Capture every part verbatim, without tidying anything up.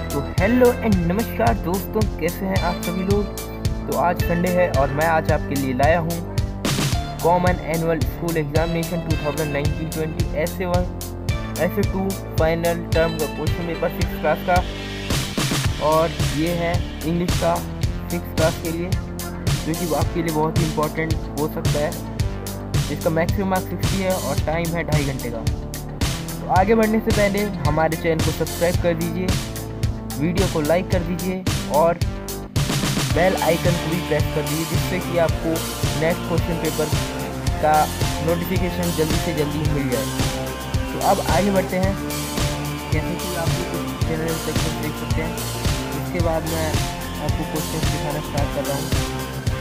तो hello and नमस्कार दोस्तों, कैसे हैं आप सभी लोग। तो आज संडे है और मैं आज आपके लिए लाया हूँ common annual school examination two thousand nineteen twenty S A one S A two final term का क्वेश्चन पेपर सिक्स क्लास का, और ये है इंग्लिश का सिक्स क्लास के लिए, जो कि आपके लिए बहुत ही इम्पोर्टेंट हो सकता है। इसका मैक्सिमम मार्क्स सिक्सटी है और टाइम है ढाई घंटे का। तो आगे बढ़ने से पहले हमारे चैनल को सब्सक्राइब कर दीजिए, वीडियो को लाइक कर दीजिए और बेल आइकन को भी प्रेस कर दीजिए, जिससे कि आपको नेक्स्ट क्वेश्चन पेपर का नोटिफिकेशन जल्दी से जल्दी मिल जाए। तो अब आगे बढ़ते हैं। जैसे कि आप कुछ जनरल सेक्शन देख सकते हैं, इसके बाद मैं आपको क्वेश्चन दिखाना स्टार्ट कर रहा हूँ।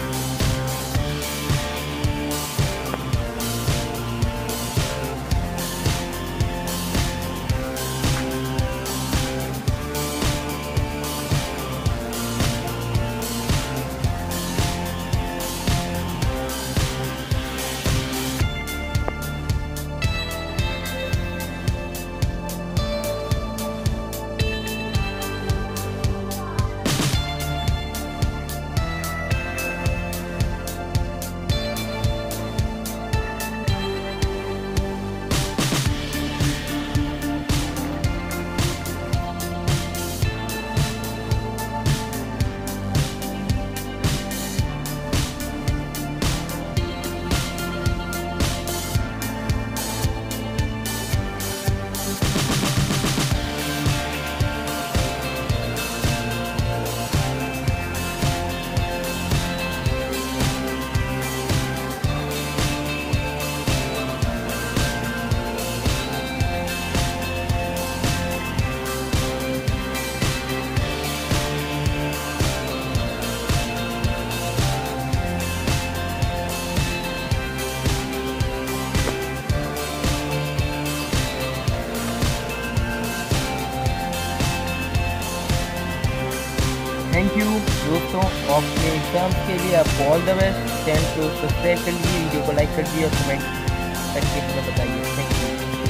थैंक यू दोस्तों, अपने एग्जाम्स के लिए आपको ऑल द बेस्ट। चैनल को सब्सक्राइब कर लीजिए, वीडियो को लाइक कर दीजिए और कमेंट सेक्शन में बताइए।